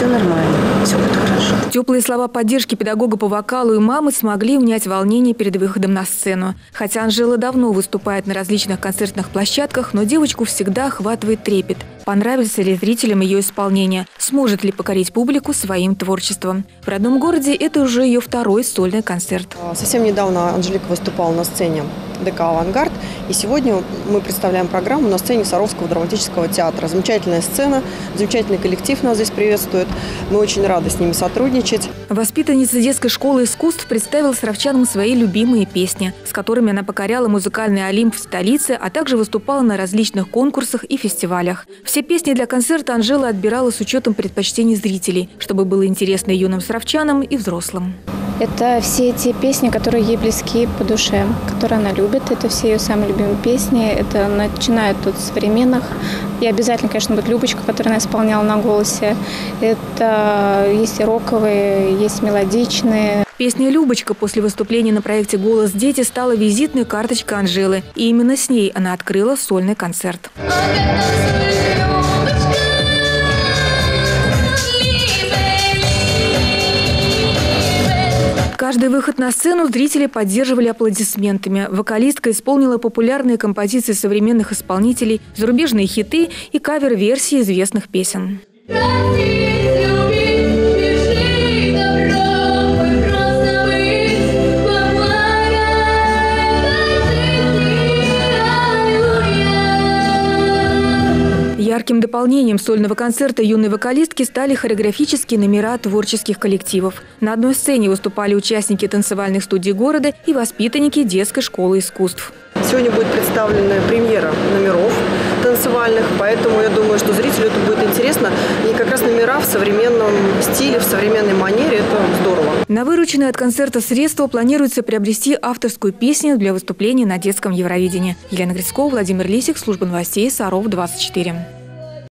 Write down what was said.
все нормально, все будет хорошо. Теплые слова поддержки педагога по вокалу и мамы смогли унять волнение перед выходом на сцену. Хотя Анжела давно выступает на различных концертных площадках, но девочку всегда охватывает трепет. Понравится ли зрителям ее исполнение? Сможет ли покорить публику своим творчеством? В родном городе это уже ее второй сольный концерт. Совсем недавно Анжелика выступала на сцене ДК «Авангард». И сегодня мы представляем программу на сцене Саровского драматического театра. Замечательная сцена, замечательный коллектив нас здесь приветствует. Мы очень рады с ними сотрудничать. Воспитанница детской школы искусств представила саровчанам свои любимые песни, с которыми она покоряла музыкальный Олимп в столице, а также выступала на различных конкурсах и фестивалях. Все песни для концерта Анжела отбирала с учетом предпочтений зрителей, чтобы было интересно и юным саровчанам, и взрослым. Это все те песни, которые ей близки по душе, которые она любит. Это все ее самые любимые песни. Это начиная от современных. И обязательно, конечно, будет «Любочка», которую она исполняла на голосе. Это есть роковые, есть мелодичные. Песня «Любочка» после выступления на проекте «Голос дети» стала визитной карточкой Анжелы. И именно с ней она открыла сольный концерт. Каждый выход на сцену зрители поддерживали аплодисментами. Вокалистка исполнила популярные композиции современных исполнителей, зарубежные хиты и кавер-версии известных песен. Ярким дополнением сольного концерта юной вокалистки стали хореографические номера творческих коллективов. На одной сцене выступали участники танцевальных студий города и воспитанники детской школы искусств. Сегодня будет представлена премьера номеров танцевальных, поэтому я думаю, что зрителю это будет интересно. И как раз номера в современном стиле, в современной манере – это здорово. На вырученные от концерта средства планируется приобрести авторскую песню для выступления на детском Евровидении. Елена Грицкова, Владимир Лисик, служба новостей Саров 24.